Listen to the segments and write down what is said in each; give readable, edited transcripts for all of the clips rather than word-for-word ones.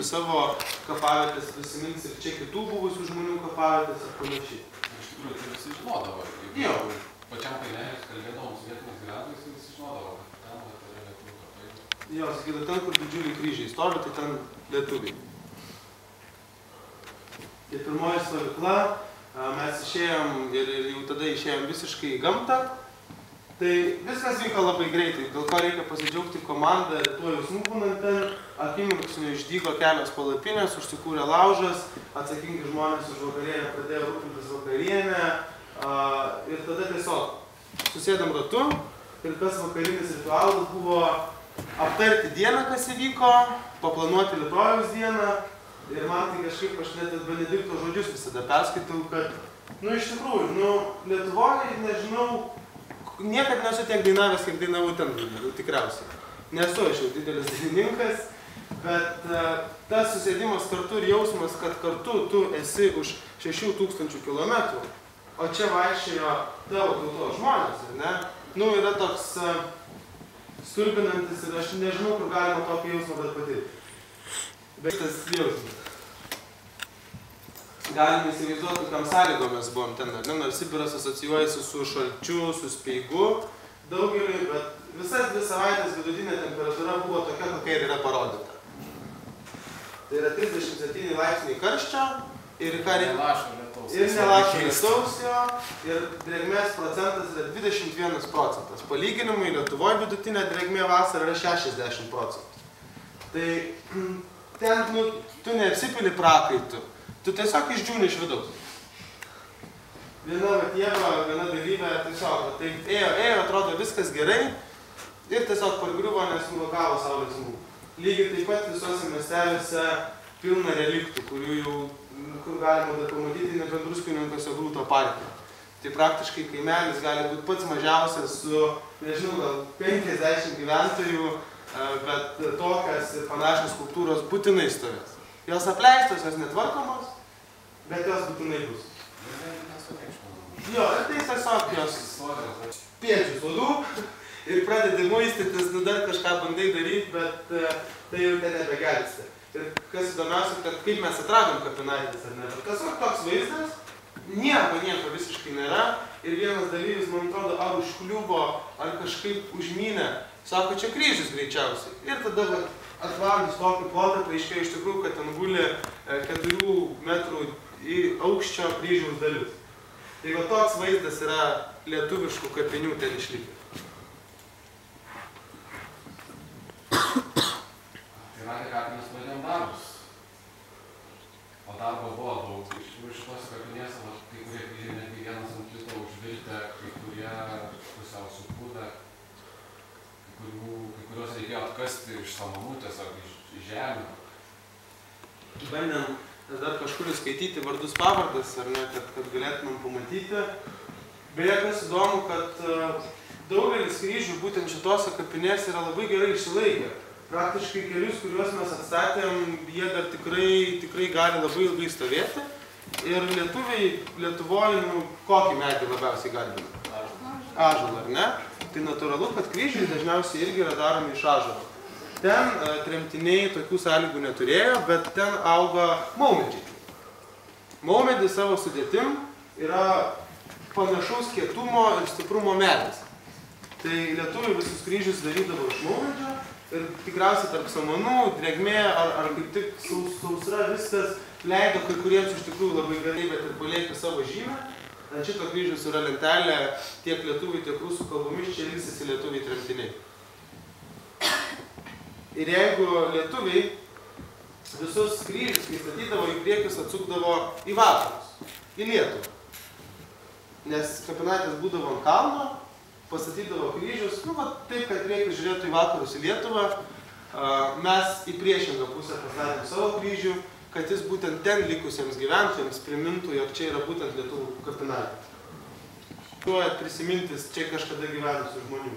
savo kapavietės prisimins ir čia kitų buvusių žmonių kapavietės ir panašiai. Iš tikrųjų, tai visi žinodavo. Jo. Pačiam kaimeliais kalbėdavom su vietiniais gyventojais, tai visi žinodavo, kad ten yra lietuvių kapai. Jo, sakydavo, ten, kur didžiuliai kryžiai stovi, tai ten lietuviai. Ir pirmoji stovykla, mes išėjom ir jau tada išėjom visiškai į gamtą. Tai viskas vyko labai greitai, dėl ko reikia pasidžiaugti komandą ir tuo jausmų būnant ten. Akimirksniu išdygo kelios palapinės, užsikūrė laužas, atsakingi žmonės už vakarienę pradėjo rūpintis vakarienę. Ir tada tiesiog susėdam ratu ir kas vakarinis ritualas buvo aptarti dieną, kas įvyko, paplanuoti rytojaus dieną. Ir man tai kažkaip aš net Benedikto žodžius visada perskaitau, kad, iš tikrųjų, Lietuvoje, nežinau, niekad nesu tiek dainavęs, kiek dainavau ten, tikriausiai. Nesu aš jau didelis dainininkas, bet tas susėdimas kartu ir jausmas, kad kartu tu esi už 6000 kilometrų, o čia vaikščiojo tavo tautos žmonės, ar ne? Yra toks stulbinantis ir aš nežinau, kur galima tokį jausmą dar patirti. Bet tas jausmas. Galime įsivaizduoti, kokiam sąlygom mes buvom ten, nors Sibiras asocijuojasi su šalčiu, su speigu daugeliui, bet visas 2 savaitės vidutinė temperatūra buvo tokia, kokia ir yra parodyta. Tai yra 37 laipsniai karščio ir nelašo lietaus jo, ir drėgmės procentas yra 21%. Palyginimui Lietuvoje vidutinė drėgmė vasarą yra 60%. Tai ten, tu neapsipili prakaitų. Tu tiesiog išdžiūni iš vidaus. Viena vatėva, viena dalyvė tiesiog, tai ėjo, atrodo viskas gerai ir tiesiog pargriuvo, nes nulakavo saulės smūgį. Lygiai taip pat visose miesteliuose pilna reliktų, kur galima dar pamatyti nebent Druskininkuose Grūto parke. Tai praktiškai kaimelis gali būti pats mažiausias su, nežinau, gal 50 gyventojų, bet tokias ir panašios skulptūros būtinai stovės. Jos apleistos, jos netvarkomos, bet jos būtinai bus. Jo, ir tai tiesiog jos piečius uodų ir pradedi muistytis, dar kažką bandai daryti, bet tai jau ten nebegelsti. Ir kas įdomiausia, kad kaip mes atradom kapinaitės, ar ne? Tiesiog toks vaizdas, nieko visiškai nėra. Ir vienas dalyvis, man atrodo, ar užkliuvo, ar kažkaip užmynė. Sako, čia kryžius greičiausiai. Ir tada atvargus tokį plotą, paaiškėjo iš tikrųjų, kad ten guli 4 metrų į aukščio kryžiaus dalis. Tai va toks vaizdas yra lietuviškų kapinių ten išlikę. Tai matė, kapinės pradėjom darbus. O darbo buvo daug. Iš tikrųjų šitos kapinės, kai kurie kryžiai netgi vienas ant kito užvirtę, kai kurie pusiau supūdę. Kai kuriuos reikėjo atkasti iš samanų, tiesiog iš žemių. Bandėm dar kažkur skaityti vardus pavardas, ar ne, kad galėtumėm pamatyti. Beje, kas įdomu, kad daugelis kryžių būtent šitose kapinėse yra labai gerai išsilaikę. Praktiškai kelius, kuriuos mes atstatėm, jie dar tikrai gali labai ilgai stovėti. Ir lietuviai Lietuvoje, kokį medį labiausiai garbina? Ąžuolą, ar ne? Tai natūralu, kad kryžiai dažniausiai irgi yra daromi iš ąžuolo. Ten tremtiniai tokių sąlygų neturėjo, bet ten auga maumedžiai. Maumedis savo sudėtim yra panašaus kietumo ir stiprumo medis. Tai lietuviai visus kryžius darydavo iš maumedžio ir tikriausiai tarp samanų, drėgmė ar kaip tik sausra viskas leido kai kuriems iš tikrųjų labai gerai, bet ir palieka savo žymę. Ant šito kryžiaus yra lentelė tiek lietuviai, tiek rusų kalbomis, čia ilsisi lietuviai tremtiniai. Ir jeigu lietuviai visus kryžius, kai statydavo į priekius, atsukdavo į vakarus, į Lietuvą. Nes kapinaitės būdavo ant kalno, pastatydavo kryžius, taip, kad reikia žiūrėti į vakarus, į Lietuvą. Mes į priešingą pusę pastatėm savo kryžių, kad jis būtent ten likusiems gyventojams primintų, jog čia yra būtent lietuvių kapinaitė. Tuojat prisimintis čia kažkada gyvenusių žmonių.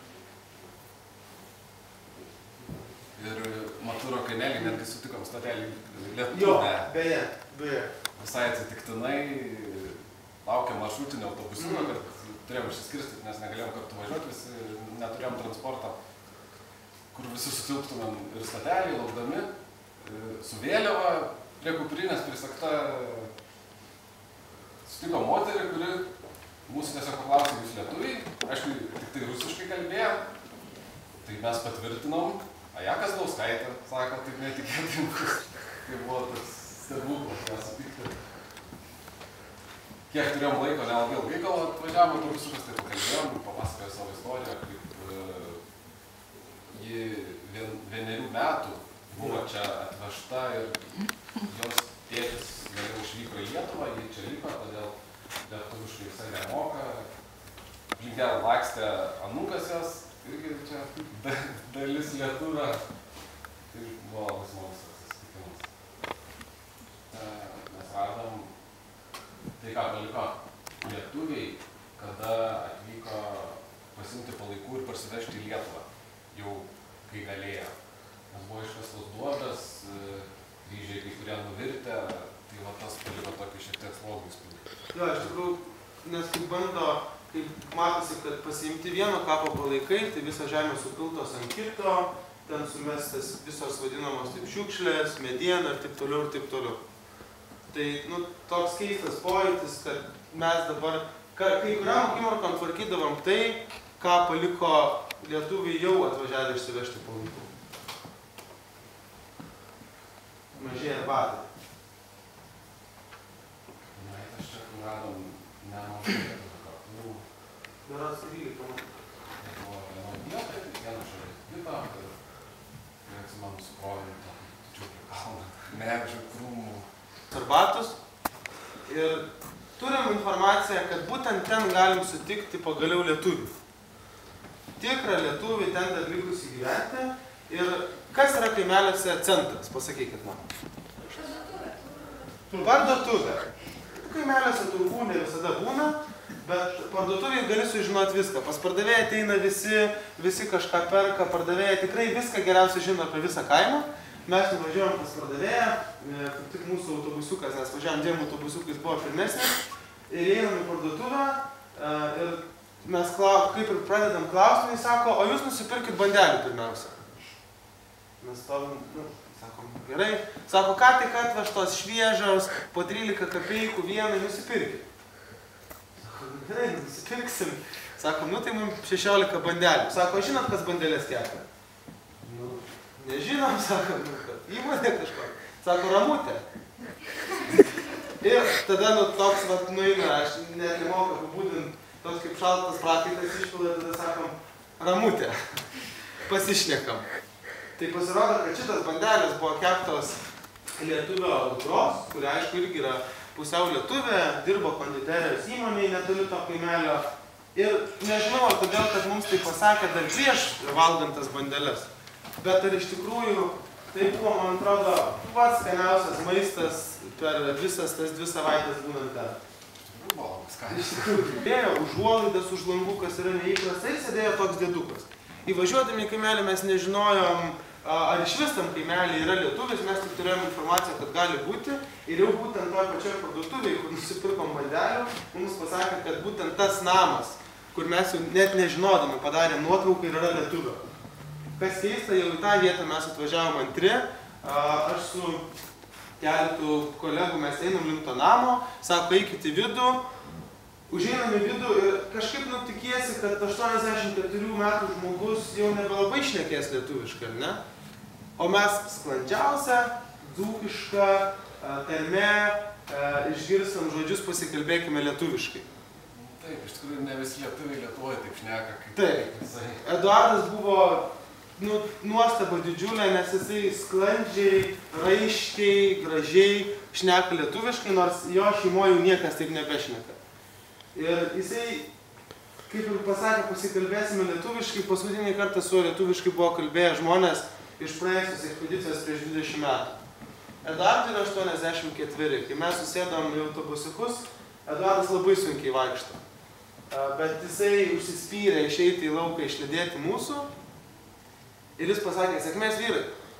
Ir Matūro kaimely netgi sutikom stotelį Lietuvę. Jo, beje. Visai atsitiktinai laukiam maršrutinio autobusiuko, kad turėjom išsiskirstyti, nes negalėjom kartu važiuoti, visi neturėjom transporto, kur visi sutilptumėm ir stotelį, laukdami. su vėliava, prie kuprinės prisakta, sutiko moterį, kuri mūsų tiesiog paklausė, jūs lietuviai, aišku, tik tai rusiškai kalbėjo, tai mes patvirtinom, Ajakas Dauskaitė, sako, taip netikėtai, tai buvo tas stebuklas, ką sutikti. Kiek turėjom laiko, nelabai ilgai gal atvažiavom, tu rusiškas, tai pakalbėjom, papasakojo savo istoriją, kaip ji 1 metų buvo čia atvežta ir jos tėtis vėliau išvyko į Lietuvą, ji čia liko, todėl lietuviškai visai nemoka. Aplink ją lakstė anūkas jos, irgi čia dalis lietuvė. Tai buvo labai smagus susitikimas. Mes radom tai, ką paliko lietuviai, kada atvyko pasiimti palaikų ir parsivežti į Lietuvą, jau kai galėjo. Nes buvo iškastos duobės, kryžiai kai kurie nuvirtę, tai va tas paliko tokį šiek tiek slogų įspūdį. Jo, iš tikrųjų, nes kaip bando, kaip matosi, kad pasiimti vieno kapo palaikai, tai visa žemė supiltos ant kito, ten sumestas visos vadinamos taip šiukšlės, mediena ir taip toliau ir taip toliau. Tai, toks keistas pojūtis, kad mes dabar, kai kuriam akimirkom tvarkydavom tai, ką paliko lietuviai jau atvažiavę išsivežti palaikų. Mažėja batai. Na, aš čia kur radom nemažai lietuvių kapų. Berods 13. Tai buvo viena vieta, viena šalia kito, ir atsimenu su kojom tokį didžiulį kalną, medžių, krūmų. Arbatus. Ir turim informaciją, kad būtent ten galim sutikti pagaliau lietuvių. Tikrą lietuvį ten dar likusi gyventi. Ir kas yra kaimeliuose centras? Pasakykit man. Parduotuvė. Kaimeliuose turbūt ne visada būna, bet parduotuvėje gali sužinoti viską. Pas pardavėją ateina visi kažką perka, pardavėja tikrai viską geriausiai žino apie visą kaimą. Mes nuvažiuojam pas pardavėją, kaip tik mūsų autobusiukas, nes važiavam 2 autobusiukais, buvo pirmesnis, ir einam į parduotuvę, ir mes kaip ir pradedam klausimą, jis sako, o jūs nusipirkit bandelių pirmiausia. Mes stovim, sakom, gerai, sako, ką tik atvežtos šviežios, po 13 kapeikų vieną nusipirkit. Sako, gerai, nusipirksim. Sakom, tai mums 16 bandelių. Sako, žinot, kas bandelės kepia? Nežinom, sako, įmonė kažko. Sako, Ramutė. Ir tada, toks, nueina, aš net nemoku apibūdinti, toks kaip šaltas prakaitas išpila, tada sakom, Ramutė. Pasišnekam. Tai pasirodo, kad šitas bandelės buvo keptos lietuvio dukros, kuri, aišku, irgi yra pusiau lietuvė, dirbo konditerijos įmonėje netoli to kaimelio. Ir nežinau, ar todėl, kad mums tai pasakė dar prieš valgant tas bandelės. Bet ar iš tikrųjų tai buvo, man atrodo, pats skaniausias maistas per visas tas 2 savaitės būnant ten. Buvo skaniai. Iš tikrųjų, dėjo užuolaidas už langų, kas yra neįprastai, sėdėjo toks dėdukas. Įvažiuodami į kaimelį mes nežinojom, ar iš vis tam kaimelį yra lietuvis, mes tik turėjom informaciją, kad gali būti. Ir jau būtent toj pačioj parduotuvėje, kur nusipirkom bandelių, mums pasakė, kad būtent tas namas, kur mes jau net nežinodami padarėm nuotrauką ir yra lietuvio. Kas keista, jau į tą vietą mes atvažiavom antri, aš su keletu kolegų mes einam link to namo, sako, eikit į vidų, užeinam į vidų ir kažkaip tikiesi, kad 84 metų žmogus jau nebelabai šnekės lietuviškai, ar ne? O mes sklandžiausia, dzūkiška, tarme, išgirstam žodžius, pasikalbėkime lietuviškai. Taip, iš tikrųjų ne visi lietuviai Lietuvoje taip šneka, kaip taip. Visai. Eduardas buvo nuostaba didžiulė, nes jisai sklandžiai, raiškiai, gražiai šneka lietuviškai, nors jo šeimoje jau niekas taip nebešneka. Ir jisai, kaip ir pasakė, pasikalbėsime lietuviškai, paskutinį kartą su lietuviškai buvo kalbėję žmonės iš praėjusios ekspedicijos prieš 20 metų. Eduardui yra 84, kai mes susėdom į autobusiukus, Eduardas labai sunkiai vaikšto. Bet jisai užsispyrė išeiti į lauką išlydėti mūsų ir jis pasakė, sėkmės vyrai.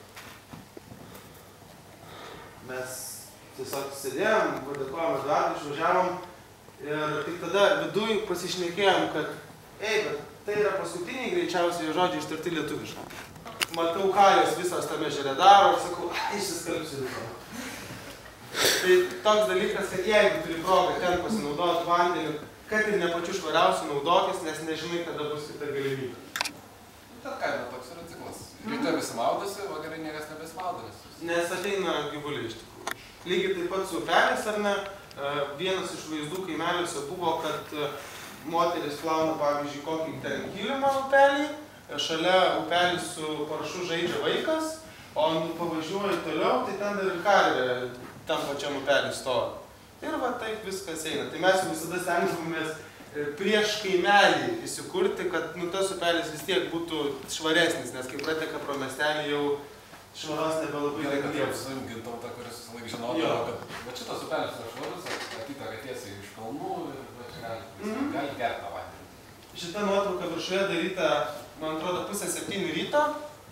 Mes tiesiog sėdėjom, padėkojom Eduardui, išvažiavom ir tik tada viduj pasišnekėjom, kad bet tai yra paskutiniai greičiausiai žodžiai ištarti lietuviškai. matau, ką jos visos tame ežere daro, ir sakau, išsiskalbsiu dėl to. Tai toks dalykas, kad jeigu turi progą ten pasinaudoti vandeniu, kad ir ne pačiu švariausiu naudokis, nes nežinai, kada bus kita galimybė. Bet kaime toks yra ciklas. Ryte visi maudosi, vakarai niekas nebesimaudosi. Nes ateina gyvuliai iš tikrųjų. Lygiai taip pat su upelis, ar ne, vienas iš vaizdų kaimeliuose buvo, kad moteris plauna, pavyzdžiui, kokį ten kilimą upelį, šalia upelį su parašu žaidžia vaikas, o pavažiuoju toliau, tai ten dar ir karvė tam pačiam upelį stovi. Ir va taip viskas eina. Tai mes visada stengdavomės prieš kaimelį įsikurti, kad tas upelis vis tiek būtų švaresnis, nes kai prateka pro miestelį jau švaros nebelabai negalėjo. Gerai, kad su Gintautą, kuris visą laiką žinodavo, kad va šitas upelis yra švarus, atiteka tiesiai iš kalnų ir va čia gali gerti tą vandenį. Šita nuotrauka viršuje daryta, man atrodo, 6:30 ryto.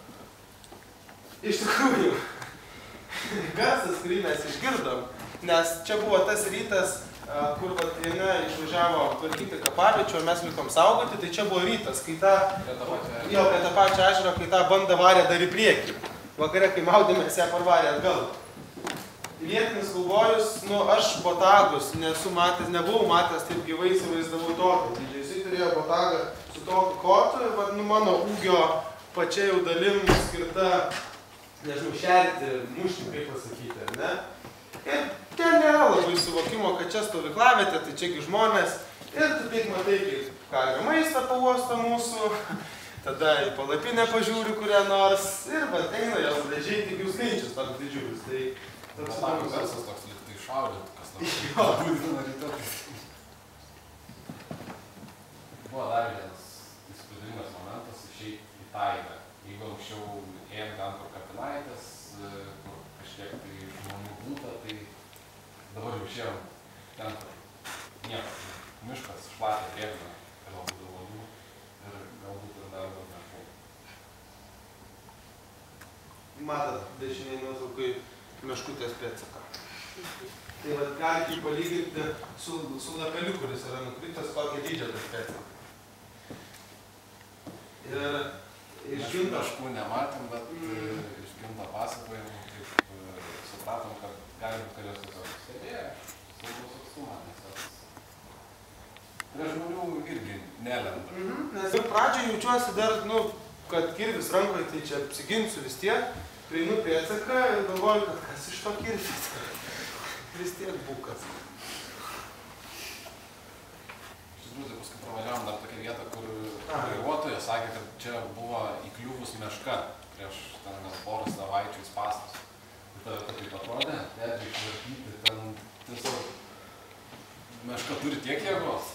Iš tikrųjų, garsas, kurį mes išgirdom, nes čia buvo tas rytas, kur viena išvažiavo tvarkyti kapaviečių, o mes likom saugoti, tai čia buvo rytas, kai tą prie tą pačią ežerą, kai tą bandą varė dar į priekį. Vakare, kai maudėmės, ją parvarė atgal. Vietinis kaubojus, aš botagus nesu matęs, nebuvau matęs, taip gyvai įsivaizdavau tokį dydžiai. Jisai turėjo botagą su tokiu kotu ir mano ūgio pačia jau dalim skirta, nežinau, šerti, mušti, kaip pasakyti, ar ne? Ir ten nėra labai suvokimo, kad čia stovyklavietė, tai čiagi žmonės. Ir tu tik matai, kaip karvė maistą pauosto mūsų, tada į palapinę pažiūri kurią nors ir eina jos dažiai, tik jų skaičius toks didžiulis. Tai toks įdomus garsas toks liktai šaudytų, kas nors būdina ryte. Buvo dar vienas įspūdingas momentas išeiti į taigą. Jeigu anksčiau ėjom ten, kur kapinaitės, kur kažkiek tai žmonių būta, tai dabar jau išėjom ten, kur nieko. Miškas, šlatė, drėgna, galbūt daugiau ir galbūt ir dar daug miškų. Matot, dešiniai nuotraukai meškutės pėdsaką. Tai vat galite jį palyginti su lapeliu, kuris yra nukritas, kokią dydžią tas pėdsakas. Ir iš Ginto meškų nematėm, bet iš Ginto pasakojimų taip supratom, kad galim, kad jos tiesiog stebėjo saugaus atstumą, nes jos prie žmonių irgi nelenda. Nes jau pradžioje jaučiuosi dar, kad kirvis rankoje, tai čia apsiginsiu vis tiek, prieinu pėdsaką ir galvoju, kad kas iš to kirvis. Vis tiek bukas. Iš tikrųjų, tai paskui pravažiavom dar tokią vietą, kur vairuotojas sakė, kad čia buvo įkliuvus meška prieš ten gal porą savaičių į spąstus. Tai taip atrodė, netgi išvartyti, ten tiesiog meška turi tiek jėgos.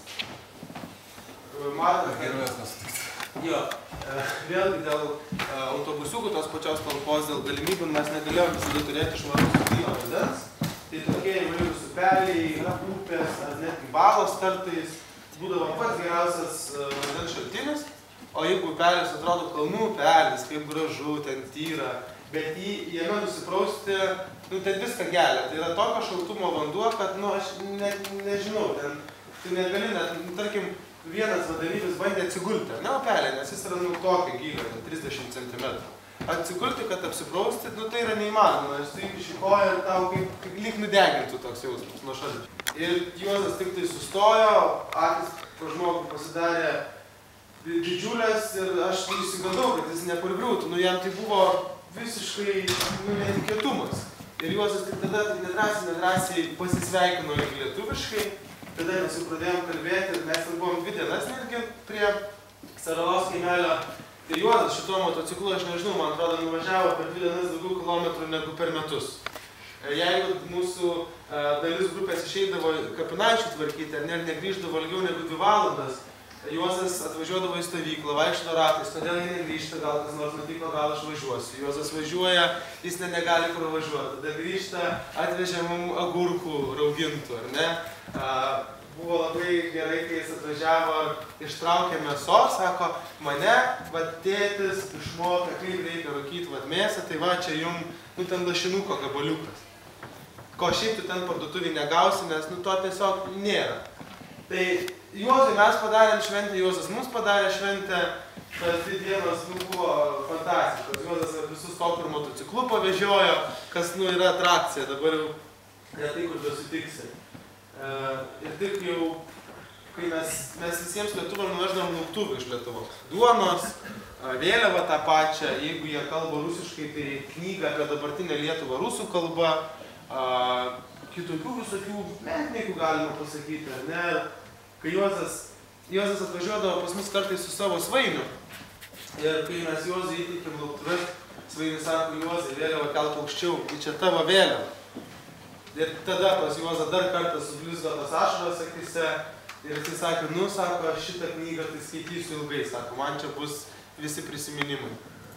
Matote, Gerovės nesutikti. Jo, vėlgi dėl autobusiukų tos pačios talpos, dėl galimybių mes negalėjom visada turėti švaraus gryno vandens. Tai tokie įvairūs upeliai, upės, ar net balos kartais būdavo pats geriausias vandens šaltinis. O jeigu upelis atrodo kalnų upelis, kaip gražu, ten tyra, bet jame nusiprausti, ten viską gelia. Tai yra tokio šaltumo vanduo, kad, aš nežinau, ten tu negali net, tarkim, vienas vadovybis bandė atsigulti, ne upelį, nes jis yra tokio gylio, 30 cm. Atsigulti, kad apsiprausti, tai yra neįmanoma, nes tu įkiši koją ir tau kaip lyg nudegintų toks jausmas nuo šalčio. Ir Juozas tik tai sustojo, akis po žmogų pasidarė didžiulės ir aš įsigandau, kad jis nepargriūtų, jam tai buvo visiškai netikėtumas. Ir Juozas tik tada nedrąsiai pasisveikino ir lietuviškai. Tada mes jau pradėjom kalbėti ir mes ten buvom 2 dienas netgi prie Saralos kaimelio. Ir Juozas šituo motociklu, aš nežinau, man atrodo, nuvažiavo per 2 dienas daugiau kilometrų negu per metus. Jeigu mūsų dalis grupės išeidavo kapinaičių tvarkyti, ar negrįždavo ilgiau negu 2 valandas, Juozas atvažiuodavo į stovyklą, vaikšto ratais, kodėl jie negrįžta, gal kas nors nutiko, gal aš važiuosiu. Juozas važiuoja, jis negali pravažiuoti, tada grįžta, atvežė mums agurkų raugintų, ar ne? Buvo labai gerai, kai jis atvažiavo, ištraukė mėsos, sako, mane, tėtis išmokė, kaip reikia rūkyti mėsą, tai čia jum, ten lašinuko gabaliukas. Ko šiaip tu ten parduotuvį negausi, nes to tiesiog nėra. Tai Juozui mes padarėm šventę, Juozas mums padarė šventę tas 2 dienos buvo fantastikos. Juozas visus tokį ir motociklu pavežiojo, kas yra atrakcija, dabar jau retai kur besutiksi. Ir tik jau, kai mes visiems lietuviam nuveždavom lauktuvų iš Lietuvos. Duonos, vėliavą tą pačią, jeigu jie kalba rusiškai, tai knygą apie dabartinę Lietuvą rusų kalba, kitokių visokių metininkų galima pasakyti, ar ne? Kai Juozas atvažiuodavo pas mus kartais su savo svainiu. Ir kai mes Juozui įteikėm lauktuvės, svainis sako, Juozai, vėliavą kelk aukščiau, tai čia tavo vėliava. Ir tada pas Juozą dar kartą sublizgo tas ašaros akyse. Ir jisai sakė, nu, sako, aš šitą knygą tai skaitysiu ilgai, sako, man čia bus visi prisiminimai.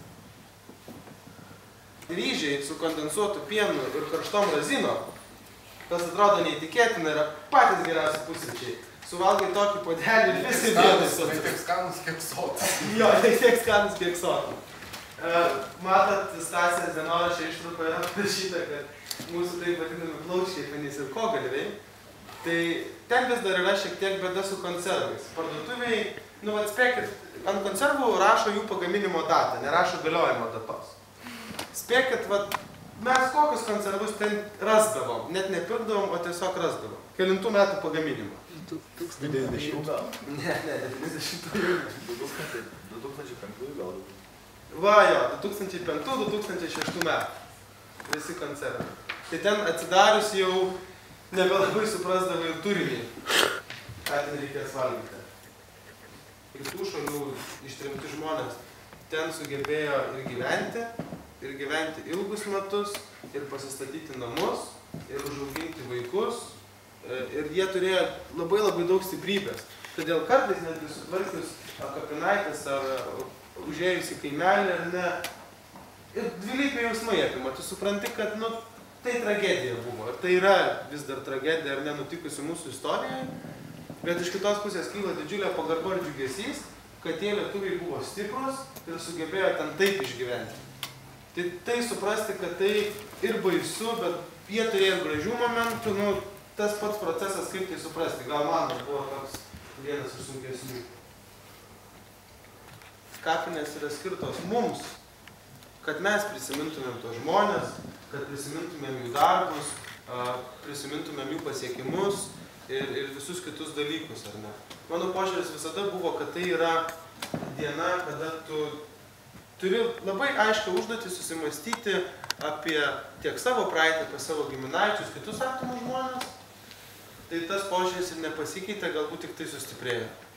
Ryžiai su kondensuotu pienu ir karštom razinom, kas atrodo neįtikėtina, yra patys geriausi pusryčiai. Suvalgai tokį podelį ir visi vienas. Tai tiek skanus, kiek sotas. Jo, tai tiek skanus, kiek sotas. Matot, Stasės dienoraščio ištraukoje yra parašyta, kad mūsų taip vadinami plaučiai, panys ir kogalviai. Tai ten vis dar yra šiek tiek bėda su konservais. Parduotuviai, nu atspėkit, ant konservų rašo jų pagaminimo datą, nerašo galiojimo datos. Spėkit, mes kokius konservus ten rasdavom, net nepirkdavom, o tiesiog rasdavom. Kelintų metų pagaminimo. 90 gal? Ne, 90-ųjų. 2005 gal? Va jo, 2005-2006 metų. Visi konservai. Tai ten atsidarius jau nebelabai suprasdavo ir turinį, ką ten reikės valgyti. Ir tų šalių ištrimti žmonės ten sugebėjo ir gyventi ilgus metus, ir pasistatyti namus, ir užauginti vaikus, ir jie turėjo labai daug stiprybės. Todėl kartais netgi sutvarkius kapinaitės ar užėjus į kaimelį, ar ne, ir dvilypiai jausmai apima. Tu supranti, kad, nu, tai tragedija buvo. Ir tai yra vis dar tragedija, ar nenutikusi mūsų istorijoje. Bet iš kitos pusės kyla didžiulė pagarba ir džiugesys, kad tie lietuviai buvo stiprus ir sugebėjo ten taip išgyventi. Tai suprasti, kad tai ir baisu, bet jie turėjo gražių momentų, nu, tas pats procesas, kaip tai suprasti. Gal man buvo toks vienas iš sunkesnių. Kapinės yra skirtos mums, kad mes prisimintumėm tos žmonės, kad prisimintumėm jų darbus, prisimintumėm jų pasiekimus ir visus kitus dalykus, ar ne? Mano požiūris visada buvo, kad tai yra diena, kada tu turi labai aiškiai užduotį susimastyti apie tiek savo praeitį, apie savo giminaičius, kitus artimus žmonės. Tai tas požiūris ir nepasikeitė, galbūt tik tai sustiprėjo.